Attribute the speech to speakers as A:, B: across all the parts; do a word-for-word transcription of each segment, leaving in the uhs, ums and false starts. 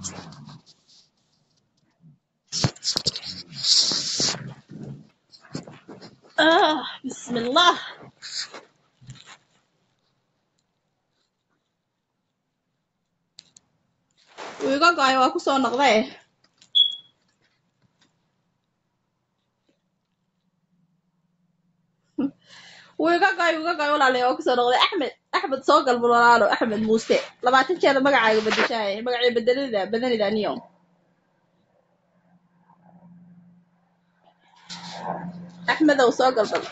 A: آه بسم الله ويقا قاي واكو سو نقضي ويقا قاي ويقا قاي ولا لي واكو سو نقضي احمد احمد سو قلب ولاالو احمد موسى لباتن jeer magacaaga bedeshay magacay bedelida badanida niyo احمد oo soo galbal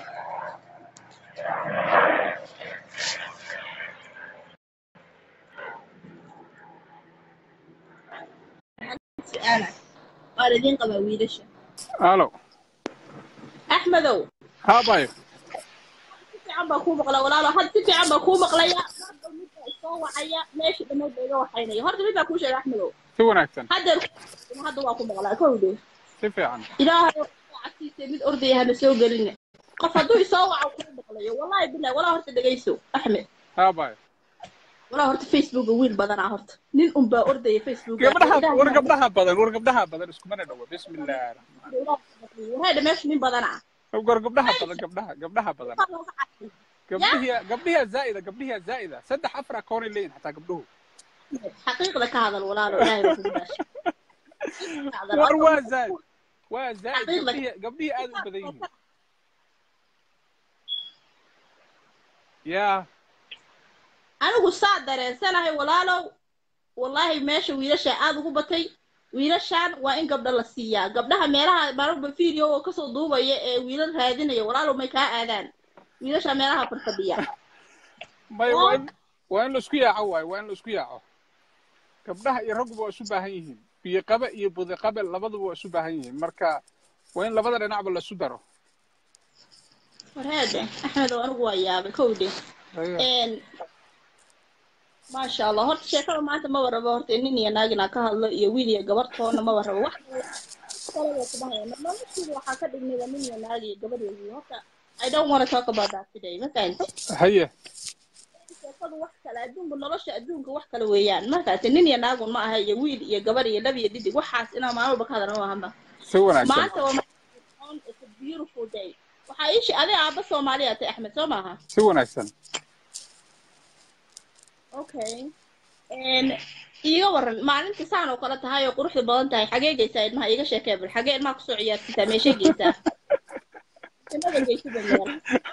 A: انا والدين قبا ويلش
B: الو
A: احمد oo
B: ها باي
A: si fiican baa kuu maqlaa walaalo had si fiican baa kuu maqlaya hadda midda soo wacaya meesha dhammayd baa iga waxaynaya horta mid baa kuu sheegay axmedow
B: si wanaagsan
A: hadda hadda waa ku maqlaa kowdee
B: si fiican
A: ilaahay cagtiisa mid ordaya hana soo gelin qof hadduu isoo waco kuu maqlayo wallahi billahi walaa horta dhegayso axmed
B: ها باي
A: walaa horta facebook wiil badanaa horta nin un baa ordaya facebook
B: gabdhaha war gabdhaha badan war gabdhaha badan isku mana dhawo bismillaah
A: waxay meesha nin badanaa
B: war gabdhaha badan gabdhaha gabdhaha badan gabdhihi gabdhihi zaa'ida gabdhihi zaa'ida saddex afar akoon leeyin hatta gabdhuhu
A: xaqiiqda ka hadal walaalo ilaahay baa kugu daashay
B: war waa zaa'id waa zaa'id gabdhihi gabdhihi aad u badan yihiin yaa
A: anigu saa dareensanahay walaalow wallahi meesha wiilasha aad ugu batay wiilashan waa in gabdha la siiyaa gabdhaha meelaha marba video oo ka soo duubaya ee wiilal raadinaya walaalow may ka aadaan wiilasha meelaha farfadhiya
B: may waan waan la isku yaaco waay waan la isku yaaco gabdhaha iyo raggu waa isu baahan yihiin biyo qaba iyo budi qaba labaduba waa isu baahan yihiin marka waa in labada dhinacba la isu daro
A: warhaade axmed oo anigu waa yaabay kowdee een ما شاء الله هرت شيكا ما أنت ما ورا بهرت إني ناقنا كهلا يويلي قبرت هون ما ورا واحد كلا يتبعي ما ما مشي وحكت إني لمني ناقي قبر يجي هذا I don't want to talk about that today ما كان
B: هي
A: شيكا واحد كلا أدون بالنرش أدون كواحد كلا ويان ما كانت إني ناقون ما هي يويلي قبر يلبي يدي وحاس إنا ما هو بكذا أنا هم
B: سوينا
A: ما أنت وما it's a beautiful day وحايش أنا عبس Somaliyeed أحمد سماها
B: سوينا أحسن
A: okay and iga waran maalinta saan oo kala tahay oo quruxda badan tahay xagee geysaa ilmaha iga sheekay bil xagee ilmaha ku soo ciyaarsitaa meesha geysaa inaba geysida meel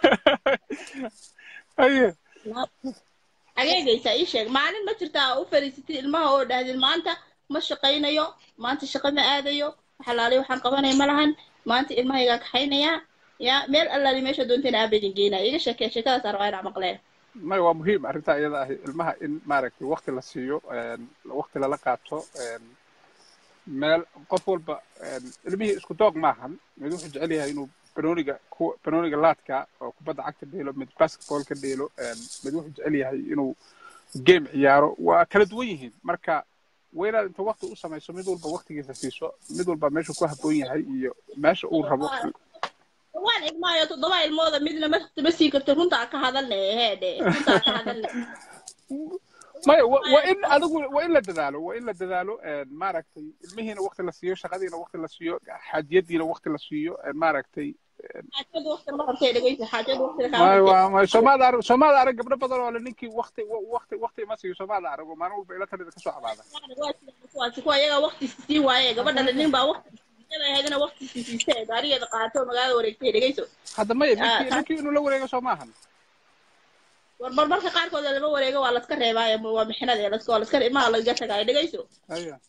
B: aye
A: xagee geysaa ii sheeg maalin ma jirtaa u fariisatay ilmaha oo dhahdin maanta ma shaqaynayo maanta shaqo ma aadayo xalaalay waxaan qabanay ma lahan maanta ilmaha iga kaxaynaya ya meel allaali meesha doonteen aabadin geynaa iga sheekay sheekadaas arwaa maqleen
B: ما هو مهم أرنتا أيضا المها إن مارك وقت للسيو وقت للقاطه مال قفول ب المه إسكتوق معهم مدوح جعليها إنه بنونيجا كو بنونيجا لاتكا أو كبدا عكت ديلو من باسكتبول كديلو مدوح جعليها إنه جيم عياره وكردويهن مركا وين أنت وقت أصلا ما يسمى دول بوقت جيساسيسو مدول بمشوا كوه بوين هاي ماشي أول ربع
A: waan igmaayo toddoba ilmooda midna ma tabasi karto runta ka hadalnay heede runta ka hadalnay
B: ma waa in adigu waa in la dadaalo waa in la dadaalo maaragtay ilmihiina waqti la siiyo shaqadiina waqti la siiyo xaajiyadiina waqti la siiyo maaragtay
A: xaajada waqti la qabtay dhageysa xaajada waqti la
B: qabtay waa ma Soomaali arag Soomaali arag gabdho badan oo ninkii waqti waqti waqti ma siiyo Soomaali arag maalin walba ila talida ka soo xabaada
A: waa si kuwa iyaga waqti sii waaye gabadha nin baa waqti هذا وقت سيسي داري هذا قاعته مقاله وريكتي دقيسو
B: هذا ما يبكي لكن إنه لو وريقه سماهن
A: والبربر كقار كذا لما وريقه ولا تكره باي ومحنا ذي لسه ولا تكره ما الله جالس قاعد دقيسو
B: أيوة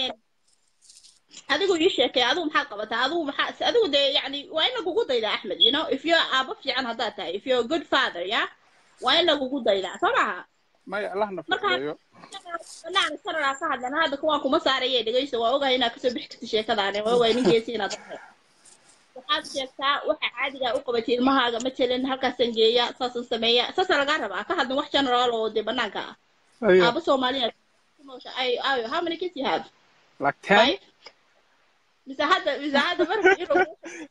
A: هذا يقول يشيك هذا محقق بس هذا محقق هذا ده يعني وين جوجود إلى أحمد you know if you're أبى في عن هذا تاي if you're a good father yeah وين جوجود إلى صراحة
B: ما الله نفسه
A: نعم سر راسه هذا هذا كواكو مسارية دقيسة وأوجا هنا كسب بحكي شيء كذا يعني وأوجا نجيسين هذا وحاب شيكتا وح عادي أوقبتي المها مثلاً هكا سنجية صاص سمية صاص الجاربة كهذا وحشان رالو دي بنانكا أبو Somaliyeed أي أي how many kids you have
B: like ten
A: بس هذا بس هذا برا يروح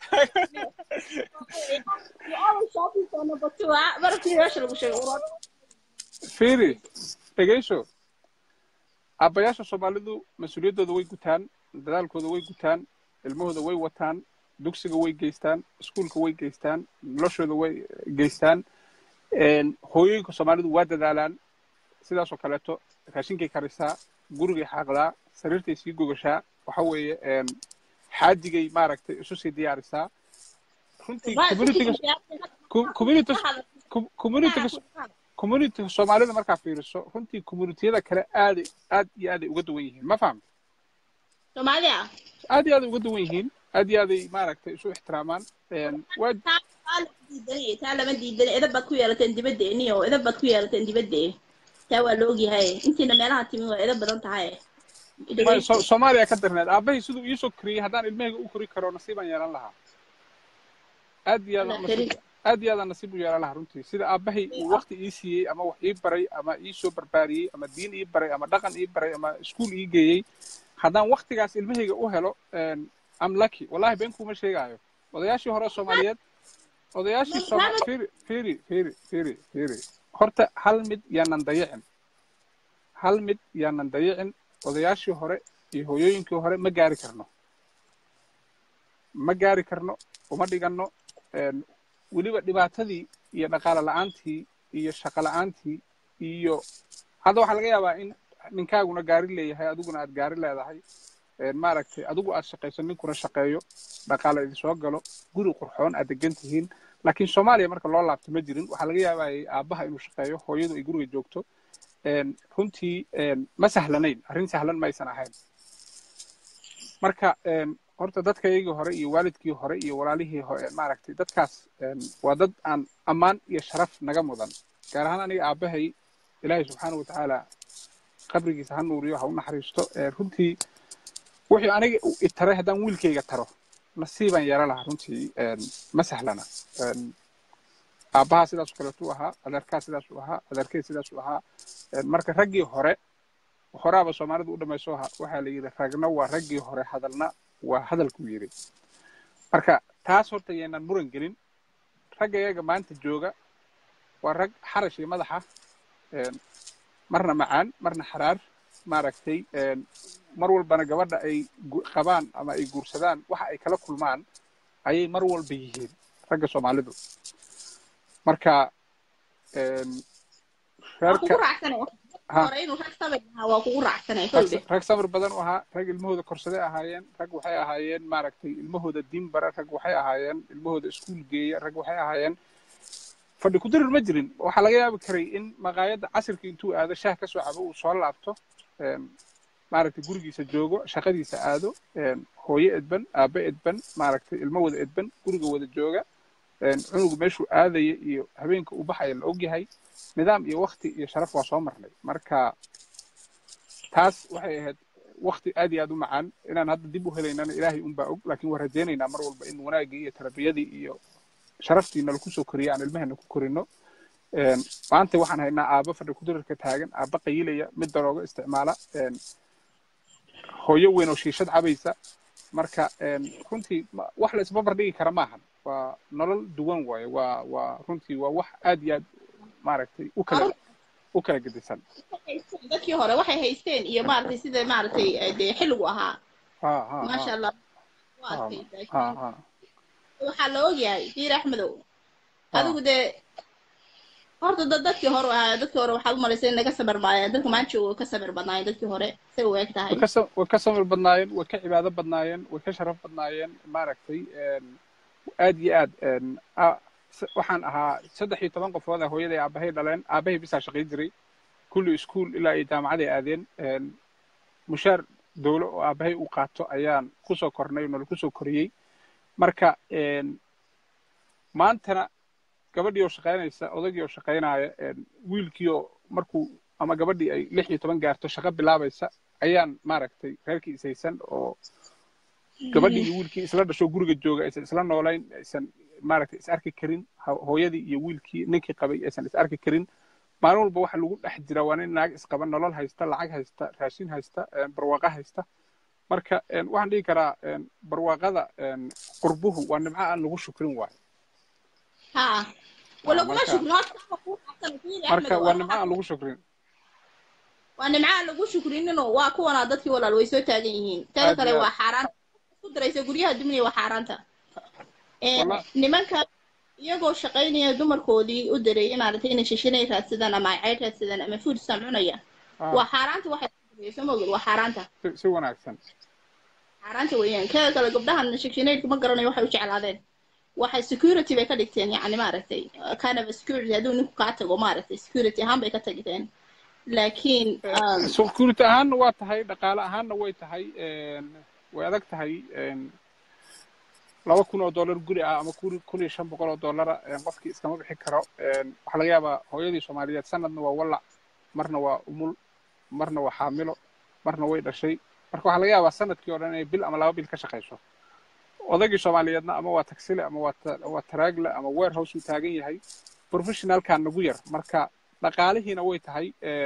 A: you always shopping for number two برا في رش المشي
B: فيري تجيشو aabbayaasha Soomaalidu mas'uuliyadooda way gutaan dadaalkooda way gutaan ilmahooda way wataan dugsiga way geystaan iskuulka way geystaan noloshooda way geystaan een hooyooyinka Soomaalidu waa dadaalaan sidaas oo kaleeto raashinkay karisaa gurigay xaaqdaa sariirtay sii gogashaa waxa weeye een xaadigay maaragtay isu sii diyaarisaa runtii community community community community Soomaalida markaa fiiriso runtii community-yada kale aad aad iyo aad uga duwan yihiin ma fahmi
A: Soomaaliya
B: aad iyo aad uga duwan yihiin aad iyo aad maaragtay isu ixtiraamaan een waa
A: taa lama diidan edab baad ku yeelateen dibaddeeni oo edab baad ku yeelateen dibadde taa waa loo ogyahay intiina meelaha timi waa edab badan tahay
B: Soomaaliya ka darneed aabahay siduu ii soo koriyay haddaan ilmahayga u kori karo nasiiban yeelan lahaa aad iyo aad aad iyo aad nasiib u yeelan lahaa runtii sida aabahay uu waqti ii siiyey ama wax ii baray ama ii soo barbaariyey ama diin ii baray ama dhaqan ii baray ama iskuul ii geeyey haddaan waqtigaas ilmahayga u helo am lucky wallahi been kuma sheegayo odayaashii hore Soomaaliyeed odayaashii Soomaaliyeed fiiri fiiri fiiri fiiri horta hal mid yaanan dayicin hal mid yaanan dayicin odayaashii hore iyo hooyooyinkii hore ma gaari karno ma gaari karno uma dhigano een weliba dhibaatadii iyo dhaqaale la'aantii iyo shaqo la'aantii iyo hadda waxa laga yaabaa in ninkaaguna gaari leeyahay adiguna aad gaari leedahay een maaragtay adigu aad shaqayso ninkuna shaqeeyo dhaqaale idin soo galo guri qurxoon aad degan tihiin laakiin Soomaaliya marka loo laabto ma jirin waxa laga yaabaa aabaha inuu shaqeeyo hooyadu ay guriga joogto een runtii een ma sahlanayn arrin sahlan ma aysan ahayn marka een horta dadkaygii hore iyo waalidkii hore iyo walaalihii hore maaragtay dadkaas waa dad aan ammaan iyo sharaf naga mudan gaar ahaan aniga aabahay ilaahay subxaanahu wa tacaala qabrigiisa ha nuuriyo ha u naxariisto runtii wixii aniga i taray haddaan wiilkayga taro nasiiban yeelan lahaa runtii ma sahlana aabbaha sidaas oo kaleetu ahaa adeerkaa sidaas u ahaa adeerkay sidaas u ahaa marka raggii hore horaaba Soomaalidu u dhamayso waxaa la yidhi ragna waa raggii hore hadalna waa hadalku yiri marka taas horta yeenan muran gelin raggayaga maanta jooga waa rag xarash iyo madaxa een marna macaan marna xaraar maaragtay een mar walbana gabadha ay qabaan ama ay guursadaan waxa ay kala kulmaan ayay mar walba yihiin ragga Soomaalidu marka een reerka
A: horeynu rag sabir ahaa waa kugu raacsanay kolbe
B: rag sabir badan oo ahaa rag ilmahooda korsaday ahaayeen rag waxay ahaayeen maaragtay ilmahooda diin bara rag waxay ahaayeen ilmahooda iskuul geeya rag waxay ahaayeen fadhi ku dirir ma jirin waxa laga yaabi karay in maqaayada casirka intuu aado shaah ka soo cabo uu soo laabto een maaragtay gurigiisa joogo shaqadiisa aado een hooyo edban aabe edban maaragtay ilmahooda edban guriga wada jooga een cunugu meeshuu aadaya iyo habeenka u baxaya la ogyahay nidaam iyo waqti iyo sharaf waa soo marnay marka taas waxay ahayd waqti aad iyo aad u macaan inaan hadda dib u helaynana ilaahay un baa og laakiin waan rajaynaynaa mar walba in wanaagii iyo tarbiyadii iyo sharaftiina lagu soo koriyo aan ilmahana ku korino een maanta waxaan haynaa aaba fadhi ku dirirka taagan aaba qayilaya mid darooga isticmaala een hooyo weyn oo shiishad cabaysa marka een runtii wax la isba bardhigi kara maahan waa nolol duwan waaye waa waa runtii waa wax aad iyo aad maaragtay u kala u kala gedisan
A: dadkii hore waxay haysteen iyo maaragtay sida maaragtay de xilligu ahaa
B: ha ha
A: ma sha Allah
B: ha ha
A: waxa la ogyahay Jira Axmedow adigu de horta dadkii hore ahaa dadkii hore waxa u maleysay naga sabar baayeen dadka maanta oo ka sabar badnaayeen dadkii hore say u eg tahay
B: way ka sabar badnaayeen way ka cibaado badnaayeen way ka sharaf badnaayeen maaragtay aad iyo aad waxaan ahaa saddex iyo toban qofood hooyaday aabahay dhaleen aabahay bisa shaqay jiray kulli iskuul ilaa ay jaamacad aadeen een mushaar dawlo oo aabahay u qaato ayaan ku soo kornay oo ku soo koriyay marka een maantana gabadhii oo shaqaynaysa odagii oo shaqaynaya een wiilkii oo markuu ama gabadhii ay lix iyo toban gaarto shaqo bilaabaysa ayaan maaragtay reerkii isaysan oo gabadhii iyo wiilkii isla dhasho guriga jooga aysan isla noolayn aysan maaragtay is arki karin hooyadii iyo wiilkii ninkii qabay aysan is arki karin maalin walba waxa lagu dhex jira waa in naag isqaba nolol haysta lacag haysta raashin haysta barwaaqo haysta marka waxaan dhihi karaa barwaaqada qurbuhu waa nimco aan lagu shukrin waayo
A: ha wala kuma shukrin
B: marka waa nimco aan lagu shukrin
A: وأنا معاه لو شكرين إنه واقو أنا ضدك ولا الويسو تاجيين تاني كله وحاران دريس guryaha dumniya waa xaaraanta ee nimanka iyagoo shaqeynaya dumarkoodii u diray in maartay inay shishinay raadsadaan ama ay raadsadaan ama food samcunaya waa xaaraanta waxa ay soo waa xaaraanta
B: si wanaagsan
A: xaaraanta weeyaan ka kala gabdhahan shishinay kuma garanayo waxa u jeclaadeen waxa security bay ka dhigteen yaani maartay kind of security haduu ninku ka tago maartay security ahaan bay ka tagteen laakiin
B: security ahaan waa tahay dhaqaale ahaanna way tahay way adag tahay laba kun oo dollar guri ah ama kun iyo shan boqol oo dollar qofkii iskama bixi karo waxa laga yaabaa hooyadii Soomaaliyeed sanadna waa walac marna waa umul marna waa xaamilo marna way dhashay marka waxa laga yaabaa sanadkii oo dhan ay bil ama laba bil ka shaqeyso odagii Soomaaliyeedna ama waa taxile ama waa waa taraagle ama warehouse uu taagan yahay professional kan nagu yar marka dhaqaalihiina way tahay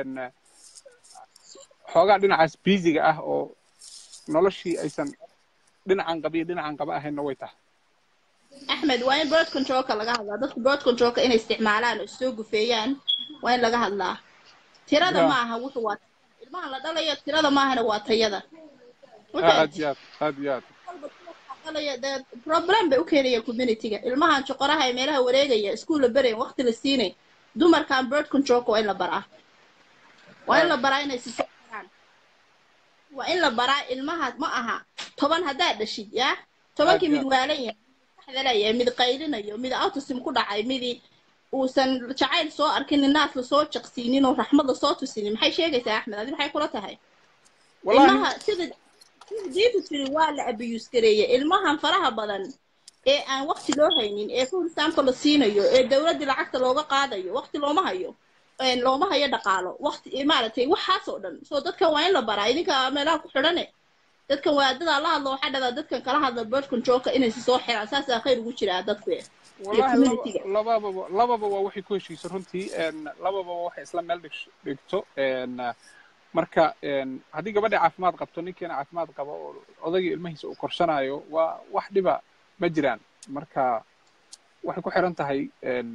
B: xoogaa dhinacaas busy ah oo noloshii aysan dhinacan qabiil dhinacan qaba ahayna way tahay
A: Ahmed waa in birth control ka laga hadlaa dadku birth control ka inay isticmaalaan oo soo gufeeyaan waa in laga hadlaa tirada ma aha wuxuu waa ilmaha la dhalayo tirada ma ahana waa tayada
B: aad yaad aad yaad
A: dhalaya dad problem bay u keenaya community-ga ilmaha joqoraha ee meelaha wareegaya iskuul la bareen waqti la siinay dumarkan birth control ko in la baraa waa in la baraa inay si waa in la baraa ilmaha ma aha toban hadaa dhashid ya tobankii mid waalan saxdalaya mid qaylinayo mid autism ku dhacay mid uusan jacayl soo arkin naas la soo jaqsiinin oo raxmad la soo tusinin maxay sheegaysaa Ahmed adii maxay kula tahay ilmaha sida diidu tiri waa la abuse gareeyay ilmahan faraha badan ee aan waqti loo haynin ee full sample la siinayo ee dawladda lacagta looga qaadayo waqti looma hayo een looma hayo dhaqaalo waqti imaartay waxaas oo dhan soo dadka waa in la baraa idinka meelaha ku xidhane dadka waa dad la hadlo waxa dhada dadkan kala hadla birth control ka inay soo xiraan saas ah khayr ugu jira dadku
B: wallahi lababa lababa waa wixii ku heshiisay runtii een lababa waxa isla meel dhigto een marka een hadii gabadha caafimaad qabto ninkeena caafimaad qabo oo odayga ilmahiisa uu korsanaayo waa wax dhiba ma jiraan marka waxay ku xiran tahay een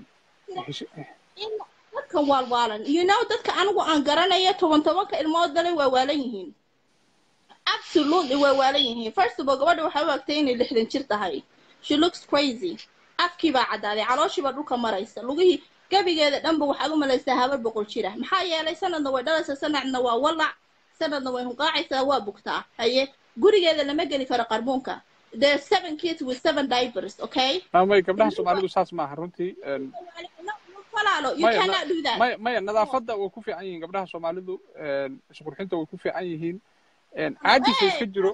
A: dadka walwalan you know dadka anigu aan garanayo toban tobanka ilmood dalay waa waalan yihiin absolutely waa waalan yihiin first of all gabadha waxa u agtay inay lixdan jir tahay she looks crazy afkii baa cadaaday calooshii baa dhulka maraysa lugihii gabigeeda dhanba waxaad u malaysaa habar boqol jira maxaa yeelay sanadna way dhalaysaa sanadna waa walac sanadna way hunqaacaysaa waa bugtaa haye gurigeeda lama geli karo qarbuunka there are seven kids with seven diapers okay
B: ama gabdhaha Soomaalidu saas ma aha runtii
A: walaalo you cannot do that
B: may may nadaafada way ku fiican yihiin gabdhaha Soomaalidu isqurxinta way ku fiican yihiin een caajis iska jiro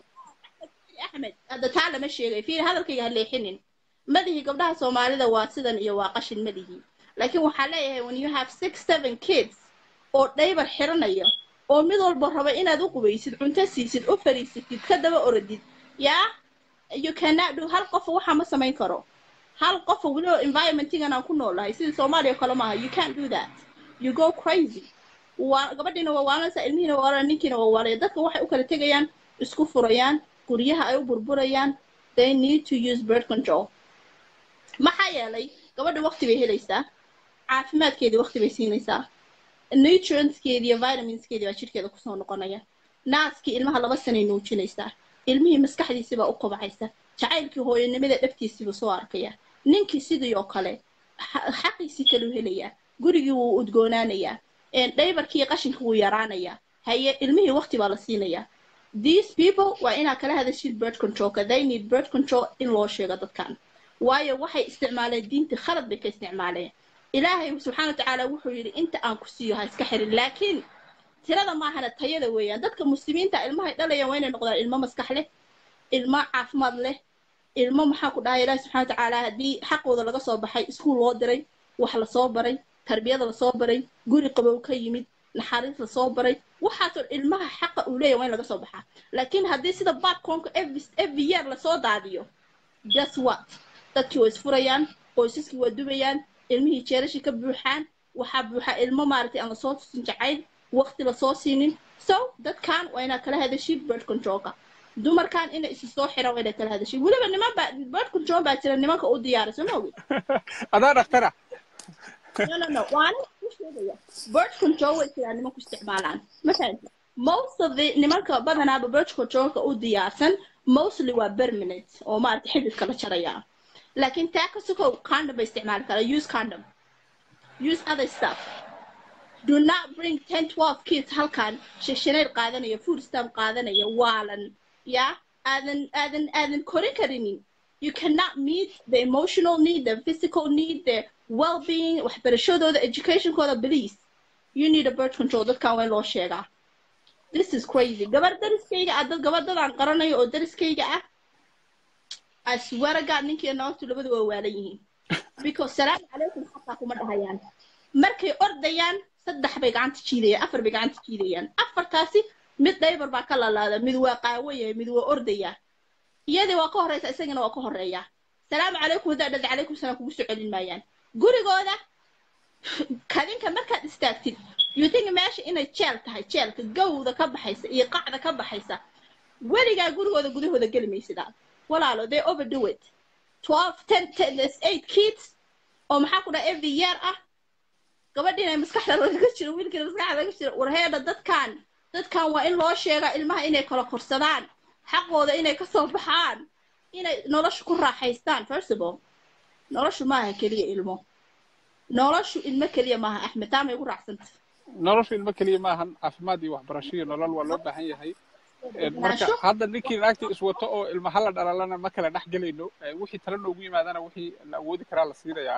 A: Ahmed hada taala ma sheegay fiir hadalkayga haleexinin madaxii gabdhaha Soomaalida waa sidan iyo waa qashin madaxii laakiin waxa leeyahay when you have six seven kids oo dhaybar xiranaya oo mid walba raba inaad u qubaysid cunto siisid u fariisatid ka daba orodid ya you cannot do hal qof waxa ma samayn karo hal qof waliba environment-igan aan ku noolahay sida Soomaaliya kale ma aha you can't do that you go crazy waa gabadhina waa waalansa ilmihiina waa waalan ninkiina waa waalan dadka waxay u kala tagayaan isku furayaan guryaha ay u burburayaan they need to use birth control maxaa yeelay gabadha waqti bay helaysaa caafimaadkeedii waqti bay siinaysaa nutrientskeedii iyo vitaminskeedii baa jirkeeda kusoo noqonaya naaskii ilmaha laba sanay nuujinaysaa ilmihii maskaxdiisii baa u kobcaysa jacaylkii hooyanimada dhabtiisii buu soo arkaya ninkii sidii oo kale xaqiisii kale u helayaa gurigii wuu udgoonaanayaa dhaybarkii qashinka wuu yaraanayaa haye ilmihii waqti baa la siinayaa these people waa inaa kala hadashid birth controlka they need birth control in loo sheego dadkan waayo waxay isticmaaleen diinta khalad bay ka isticmaaleen ilaahay subxaana watacaala wuxuu yidhi inta aan ku siiyo ha iska xirin laakiin tirada maahana tayada weeyaan dadka muslimiinta ilmahay dhalayaan waa inay noqdaan ilmo maskax leh ilmo caafimaad leh ilmo maxaa ku dhahay ilaahay subxaana watacaala haddii xaqooda laga soo baxay iskuul loo diray wax la soo baray tarbiyada la soo baray guri qabow ka yimid naxariis la soo baray waxaasoo ilmaha xaqa uu leeyahay waa in laga soo baxaa laakiin haddii sida baadkoonka every year lasoo daadiyo guess what dadkii way isfurayaan qoysaskii waa dubayaan ilmihii jeerashii ka buuxaan waxaa buuxa ilmo maaragtay aan lasoo tusin jacayl waqti lasoo siinin so dadkan waa inaad kala hadashid birth controlka dumarkan inay isu soo xiraan waa inaad kala hadashid weliba niman baa birth control baa jira nimanka u diyaarisa ma ogid
B: adaa dhaktara
A: no no no waan birth control way jiraan nimanku isticmaalaan ma fahanti most of the nimanka badanaaba birth controlka u diyaarsan mostly waa permanent oo maaragtay xididka la jaraya laakiin taa ka sokow condom bay isticmaali kara use condom use other stuff do not bring ten twelve kids halkan shishineer qaadanaya food stamp qaadanaya waalan yeah aadan aadan aadan korin karinin you cannot meet the emotional need the physical need the well-being waxbarashadooda educationkooda please you need a birth control dadkan waa in loo sheegaa this is crazy gabar dariskayga ah dad gabadhadan qaranayo oo dariskayga ah I swear to God ninkii naagtu labadu waa waalan yihiin because salaamu calaykum xataa kuma dhahayaan markay ordayaan saddex bay gacanta jiidayaan afar bay gacanta jiidayaan afartaasi mid daybar baa ka lalaada mid waa qaawaya mid waa ordaya iyadii waa ka horeysa isagana waa ka horeeya salaamu calaykum hadaa dhad calaykum salaam kugu soo celin maayaan gurigooda kadinka markaad istaagtid you think meesha inay jeel tahay jeelka gowda ka baxaysa iyo qacda ka baxaysa weligaa gurigooda gudahooda geli maysidaa walaalo they overdo it twelve ten ten eight kids oo maxaa ku dhaha every year ah gabadhiina maskaxda laga jiro wiilkiina maskaxda laga jiro warheeda dadkan dadkan waa in loo sheegaa ilmaha inay kala korsadaan xaqooda inay ka soo baxaan inay nolosha ku raaxaystaan first of all noloshu maaha kaliya ilmo noloshu ilmo kaliya maaha axmed taama igu raacsanta
B: noloshu ilmo kaliya maahan caafimaad iyo waxbarasho iyo nolol waa loo baahan yahay marka hadda ninkii naagtii iswato oo ilmaha la dhalaalana ma kala dhex gelayno wixii tala noogu yimaadana wixii la awoodi karaa la siinayaa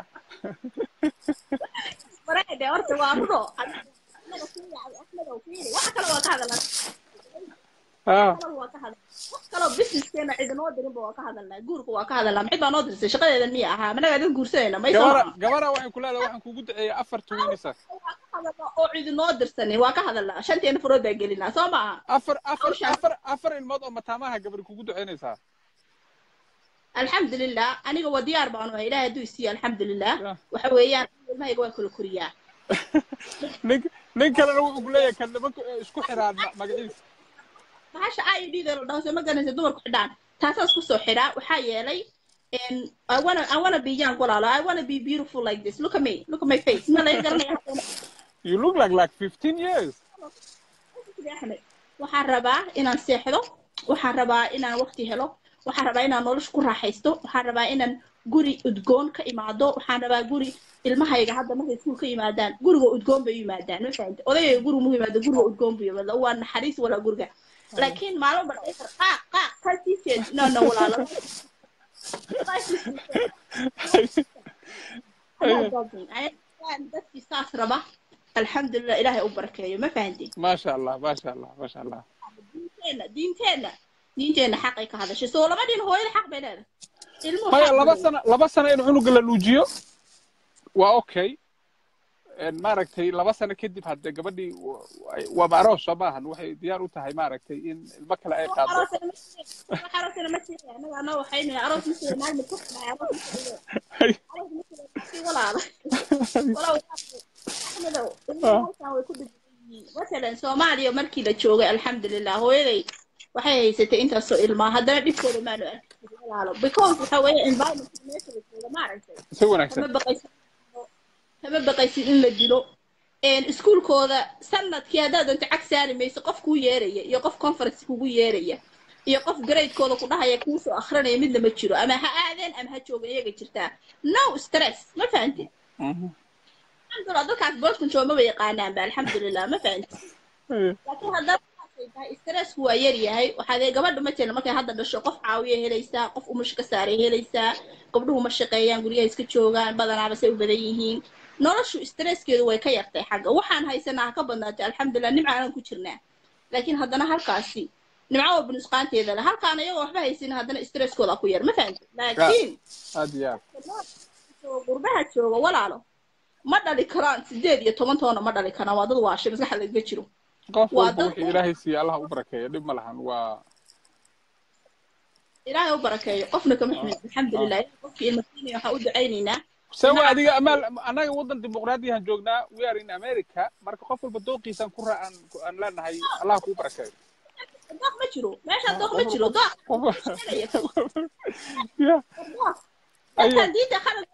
A: warayde horta waa rudo anaga fiiri axmed oo fiiri waxa kale waa ka hadalnaa ah waa ka hadalnaa wax kale businesskeena cidnoo dirinba waa ka hadalnaa guurka waa ka hadalnaa cid baa noo dirsay shaqadeeda miya ahaa managa dad guursanayna ma
B: gabara gabara waxaan ku leedahay waxaan kugu duceeyay afar tuwinisa
A: oo cidnoo dirsanay waa ka hadalnaa shanteena furood baa gelinaa soo maaha
B: afar afar afar afar ilmood oo mataamaha gabar kugu duceynaysaa
A: alxamdulillah aniga waa diyaar baan oo ilaahay haduu isiiyo alxamdulillah waxa weeyaan ilmahayga waa kala koriyaa
B: nin nin kalena wuxuu ku leeyahay kan nimanka isku xiraan magaciisa
A: bahasha I D da la dhaho ma garanaysa dumarku xidhaan taasaas ku soo xiraa waxaa yeelay and I wanna I wanna be young walaalo I wanna be beautiful like this look at me look at my face ma la garanaya
B: you look like like fifteen years
A: waxaan rabaa inaan seexdo waxaan rabaa inaan waqti helo waxaan rabaa inaan nolosha ku raaxaysto waxaan rabaa inaan guri udgoon ka imaado waxaan rabaa guri ilmahayga hadda markay iskuul ka yimaadaan guriga udgoon bay yimaadaan ma fahanti odayga guriga mu yimaado guriga udgoon buu yimaado waa naxariis wala guriga laakiin maalmo baa qaaq qaaq kaltiised no no walaalo dadkii saas raba alxamdulillah ilaahay u barakeeyo ma fahanti
B: maasha allah maasha allah maasha allah
A: diinteena diinteena diinteena xaqay ka hadashay soo laba dhin hooyada xaq bay leedahay ilmuhu
B: haya laba sano laba sano in cunuga la nuujiyo waa okay maaragtay laba sano kadib hadda gabadhii waa aroos soo maahan waxay diyaar u tahay maaragtay in ilmo kale ay qaado
A: aroosna ma tihi anaga anoo waxaynu aroos ma tihi maalin ku xidhay aroos ma tihi aroos ma tihi walaalo walaalo axmedow ilmahan way ku dhigayeen masalan Soomaaliya markii la joogay alxamdulillah hooyaday waxay haysatay intaasoo ilmaa haddana dhibkooda maanu arkin walaalo because waxa weeye environment meesha la jooga maaragtay
B: si wanaagsan
A: ma baqaysid ma baqaysid in la dilo een iskuulkooda sanadkii haddaad doonto cag saari mayso qof kuu yeeraya iyo qof conference kugu yeeraya iyo qof grade-kooda ku dhahaya kuu soo akhrinaya midna ma jiro ama ha aadeen ama ha jooga iyaga jirtaa no stress ma fahantid alxamdulillah dadkaas birth control maba yaqaanaanba alxamdulillah ma fahantid laakiin haddana stress waa yar yahay waxaad gabadha ma jecla markay hadda dhasho qof caawiye helaysaa qof umush ka saaray helaysaa gabdhuhu ma shaqeeyaan guriyaha iska joogaan badanaaba say u badan yihiin noloshu stresskeedu way ka yartay xagga waxaan haysanaa ka badnaatay alxamdulillah nimca aan ku jirnaa laakiin haddana halkaasi nimca oo binusqaanteeda la halkaan iyagoo waxba haysin haddana stresskooda ku yar ma fahamtid laakiin
B: adiya
A: gurbaha jooga walaalo ma dhali karaan sideed iyo toban toona ma dhali karaan waa dad waashay maskaxda laga jiro
B: qof walba wixii ilaahay siiyo allah u barakeeyo dhib ma lahan waa
A: ilaahay u barakeeyo qofna kama xumid alxamdulillah qofkii ilmakiina waxa u ducaynaynaa
B: sawa adiga amaal anaga wadan dimuqraadiyahan joognaa we are in America marka qof walba dooqiisan ku raacan aan leenahay allah ku barakeeyo
A: dooq ma jiro meesha dooq ma jiro dooq
B: ya
A: ayaan diinta khalad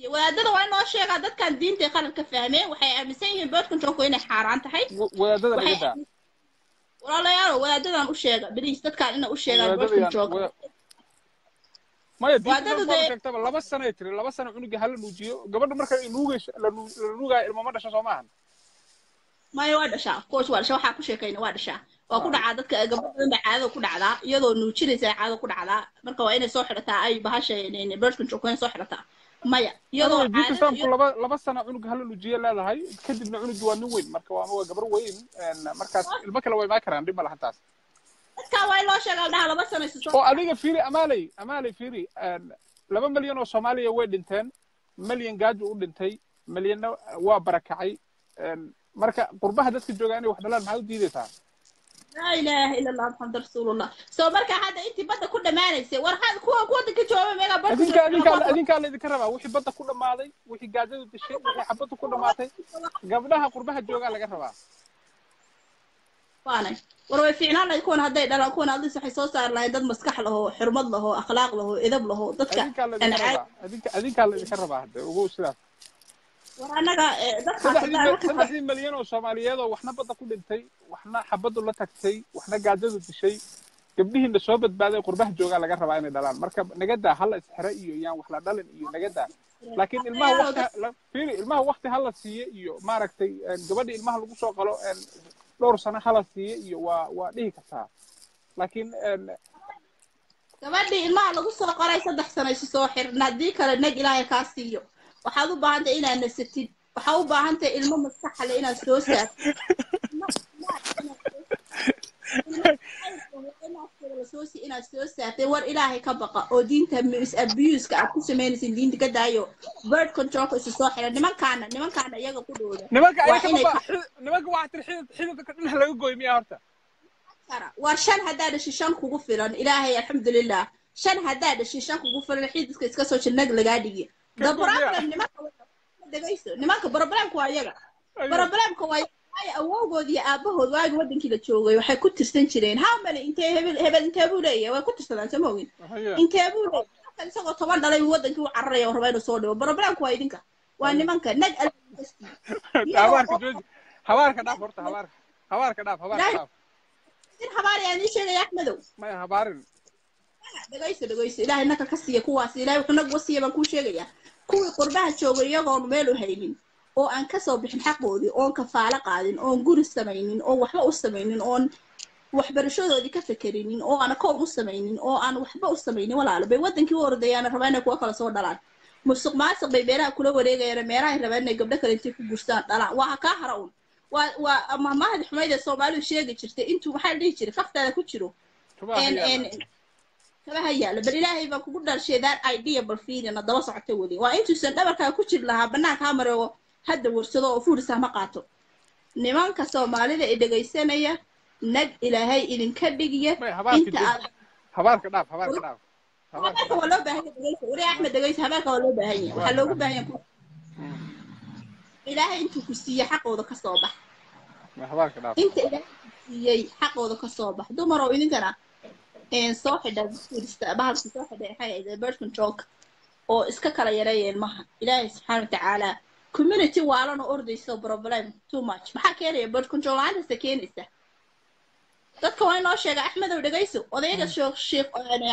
A: wadaadada waa inoo sheegaa dadkan diinta qalad ka fahmeen waxay aaminsan yihiin birth controlku inay xaaraan tahay
B: wadaadada laga daa
A: walaalayaal wadaadadan u sheega please dadkan inay u sheegaan birth controlka
B: maya diinta sheegtaba laba sano ay tiri laba sano cunuga hal nuujiyo gabadha marka ay nuugayso la nuugay ilmo ma dhasho Soomaaliya
A: maya waa dhashaa of course waa dhashaa waxa ku sheekayna waa dhashaa waa ku dhacaa dadka gabadha inay caado ku dhacdaa iyadoo nuujinaysa caado ku dhacdaa marka waa inay soo xirataa ay bahasha inay birth control ku soo xirataa maya iyadoo
B: caado laba laba sano cunuga hal nuujiyo leedahay kadibna cunugu waa nin weyn marka waa gabar weyn markaas ilmo kale way ma karaan dib ma lahan taas
A: dadka way loo sheegaa dhaha laba sano isu soo
B: oo adiga fiiri amaalay amaalay fiiri laba milyan oo Soomaaliya way dhinteen milyan gaajo u dhintay milyan waa barakacay marka qurbaha dadka jooga inay wax dhalaan maxay u diidaysaa
A: la ilaaha illa allah muhammad rasuulullah soo marka hadda intii badda ku dhamaanaysay war hada kuwa kuwa dadka jooga meega badda
B: adinka adinka adinka la idinka rabaa wixii badda ku dhamaaday wixii gaajada dishay wixii xabada ku dhamaatay gabdhaha qurbaha jooga laga rabaa
A: waanay war way fiicnaan kuwan hadday dhalaan kuwan adis waxay soo saar lahayn dad maskax laho xirmad laho akhlaaq laho edab laho dadka
B: adinka adinka la idinka rabaa hadda ugu sidaas
A: war anaga dadka
B: saddex milyan oo Soomaaliyeed oo waxna badda ku dhintay waxna xabadu la tagtay waxna gaajadu dishay gabdhihiina soo badbaaday qurbaha jooga laga rabaa inay dhalaan marka nagada hal isxira iyo yaan wax la dhalin iyo nagada laakiin ilmaha waqti fiiri ilmaha waqti hal la siiyo iyo maaragtay gabadha ilmaha lagu soo qalo dhowr sano hal la siiyo iyo waa waa dhihi kartaa laakiin
A: gabadha ilmaha lagu soo qoray saddex sano isu soo xirna hadii kale nag ilaahay ka siiyo waxaad u baahan tahay inaad nasatid waxaad u baahan tahay ilmo maskax leh inaad soo saartid inaad soo saartay war ilaahay ka baqa oo diinta mis abuse-ka aad ku samaynaysid diinta ka daayo birth control isu soo xiran nimankaana nimankaana iyaga ku dhowda
B: nimanka ayaga nimanka waxa tirxid xididka dhinaca laga gooy miyaa horta
A: war shan hadaa dhashay shan kugu filan ilaahay alxamdulillah shan hadaa dhashay shan kugu filan xididka iska soo jirnag laga dhigi the problem nimanka dagayso nimanka problemku waa iyaga problemku waa ay awoogood iyo aabahood waagi wadankii la joogay waxay ku tirsan jireen how many intee hebel hebel intee buu leeyahay way ku tirsadaan samoogin intee buu leeyahay isagoo toban dhalay wadankii u cararaya oo rabaa inuu soo dhigo problemku waa idinka waa nimanka nag
B: habaarka jooji habaarka dhaaf horta habaarka habaarka dhaaf habaarka dhaaf
A: in habaari aan ii sheegay axmedow
B: maya habaarin
A: dagayso dagayso ilaahay naka ka siiya kuwaas ilaahay wuxuu nag wasiya baan kuu sheegayaa kuwii qurbaha joogay iyagoon meel u haynin oo aan ka soo bixin xaqoodii oon kafaalo qaadin oon guri samaynin oon waxba u samaynin oon waxbarashadoodii ka fekerinin oo aan akoon u samaynin oo aan waxba u samaynin walaalo bay wadankii u ordayaan rabaa inay kuwa kala soo dhalaan musuq maasuq bay meelaha kula wareegayaan meelaha rabaa inay gabdho kale intay ku guurstaan dhalaan waa kaa hara un waa waa mahmahadi xumayda Soomaalidu sheegi jirtay intuu maxaa dhihi jiray kaftaada ku jiro kabaha yaala bal ilaahay baa kugu dharsheedaan idea bal fiirina daba socota wadi waa intuusan dhabarkaa ku jir lahaa banaanka ha mareego hadda warsado oo fuurisa ma qaato nimanka Soomaalida ee dhageysanaya nag ilaahay idinka dhigiya
B: inta aad habaarka dhaaf habaarka dhaaf
A: habaarka waa loo baahan yahay wari Axmed dhageysa habaarka waa loo baahan yahay waxa loogu baahan yahay ilaahay intuu ku siiyay xaqooda ka soo bax
B: habaarka dhaaf
A: inta ilaahay siiyay xaqooda ka soo bax dumar oo idinkana een soo xidha fuurista bahalka soo xidha waxay ahayd birth control oo iska kala yareeyeen maha ilaahay subxaanahu wa ta'ala community waalan oo ordayso problem too much maxaa keenaya birth control aanta keenaysa dadka waa inoo sheega Axmed oo dhageyso odayga sheekh sheekh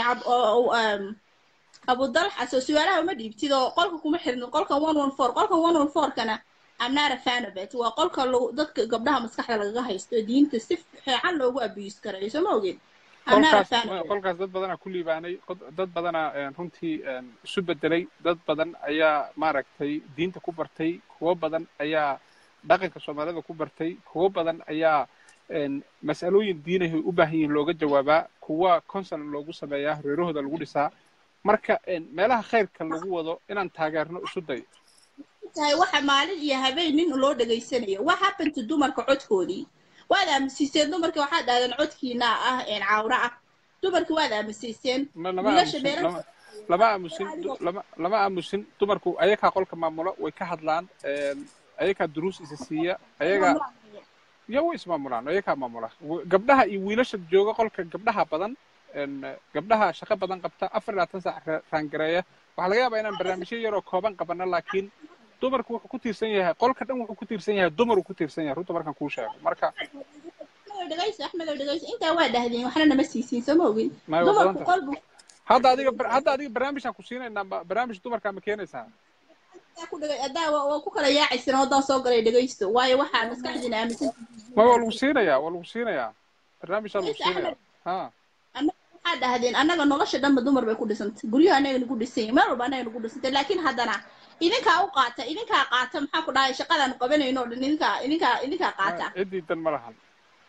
A: Abu Dalha soo su'aalaha uma dhiibtid oo qolka kuma xirno qolka one one four qolka one one four kana I'm not a fan of it waa qolka dadka gabdhaha maskaxda lagaga haysto diinta si fiican loogu abuse karayo soo ma ogeen
B: qolkaas dad badan ku liibaanay dad badan runtii isu bedelay dad badan ayaa maaragtay diinta ku bartay kuwa badan ayaa dhaqanka Soomaalida ku bartay kuwa badan ayaa mas'alooyin diinaha u baahan yihiin looga jawaabaa kuwa consult loogu sameeyaa reerahooda lagu dhisaa marka meelaha khayrka lagu wado inaan taageerno isu day
A: tahay waxa maalin iyo habeen nin loo dhageysanayo what happened to dumarka codkoodii waad aaminsiiseen dumarka waxaa dhaadan codkiina ah een caawra ah dumarka waad aaminsiiseen
B: lama aamusin lama aamusin dumarku ayaga qolka maamulo way ka hadlaan ayaga duruus isa siiya ayaga iyo way ismaamulaan ayaga maamula gabdhaha iyo wiilasha jooga qolka gabdhaha badan gabdhaha shaqo badan qabta afar iyo labaatan saac raangareeya waxa laga yaabaa inaan barnaamijyo yar oo kooban qabano laakiin dumarku wuxuu ku tiirsan yahay qolka dhan wuxuu ku tiirsan yahay dumarku ku tiirsan yahay runta markaan kuu sheego marka
A: dhagayso axmed oo dhagayso intaa waa dhahdeen waxna nama siisiin soo ma ogin
B: may
A: dumarku qolbu
B: hadda adiga hadda adiga barnaamijkan ku siinaynaa barnaamij dumarka ma keenaysaa
A: ku dhagay adaa waa ku kala yaacaysan oo daan soo galay dhagaysto waayo waxaa maskaxdiina aaminsan
B: ma waa lagu siinayaa waa lagu siinayaa barnaamijka lagu siinayaa ha
A: waxaa dhahdeen annaga nolosha dhanba dumar bay ku dhisantay guryaha annaga nagu dhisan yihiin meel walba annaga nagu dhisantay laakiin haddana idinkaa u qaata idinkaa qaata maxaa ku dhahay shaqadaan qabanayno dhan idinkaa idinkaa idinkaa qaata
B: ciddii dan ma lahan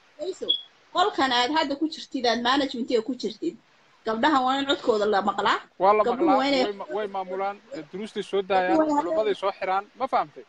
A: qolkan aad hadda ku jirtid aad managementiga ku jirtid gabdhahan waa in codkooda la maqlaa
B: waa la maqlaa way maamulaan duruustay soo daayaan culumaday soo xiraan ma fahamtay